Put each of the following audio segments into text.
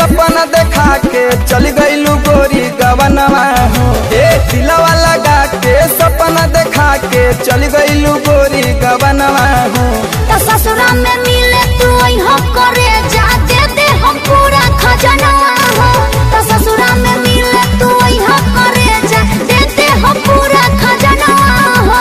सपना देखा के चल गईलू गोरी गवनवा हो। ए दिलवा लगा के सपना देखा के चल गईलू गोरी गवनवा हो। तो ससुरा में मिले तू यहाँ करे जा दे हम पूरा खजनवा हो। तो ससुरा में मिले तू यहाँ करे जा दे हम पूरा खजनवा हो।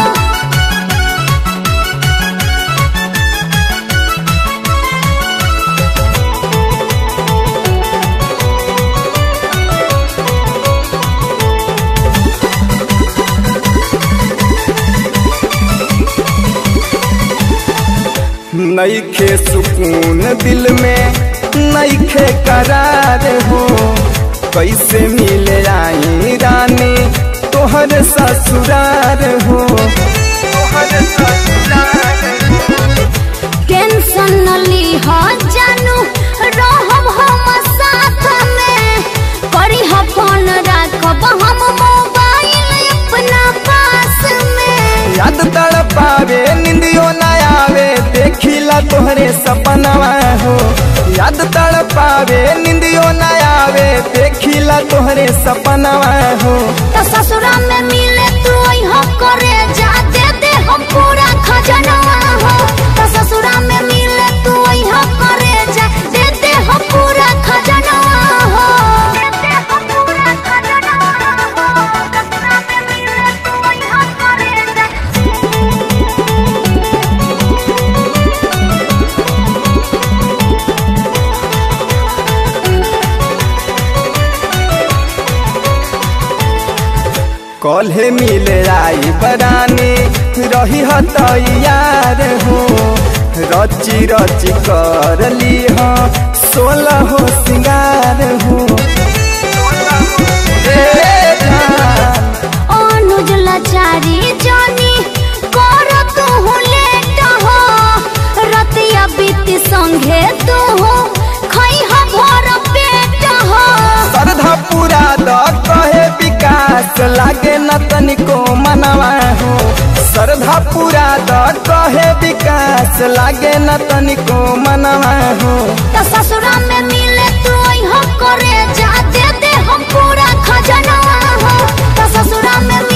नईखे सुकून दिल में नईखे करार हो। कैसे मिले आई रानी तोहर ससुरार हो। टेंशन न ली हो जानू रहब हम साथ में। करी हो फोन रखब हम मोबाइल अपना पास में। याद तड़पावे निंदियो न आवे देखिला तोहरे सपनवा हो। याद तड़पावे निंदियो न आवे देखिला तोहरे सपनवा हो। तो ससुरा में मिले तू यहाँ करे जा दे हम पूरा खजनवा हो। तो ससुरा में मिले तू यहाँ करे जा दे हम पूरा खजनवा हो। कल्हे मिले आई बरानी रही हो तैयार हो। रची रची कर ली हो 16 हो सिंगार हो। अनुज लाचारी जानी कर तू लेट हो। रतिया बीती संगे तू खई हो भर पेट हो। श्रद्धा पूरा द कहे विकास लागे न तनिको मनवा हो। श्रद्धा पूरा द कहे विकास लागे न तनिको मनवा हो। तो ससुरा में मिले तू यहाँ करे जा दे हम पूरा खजनवा हो। तो ससुरा में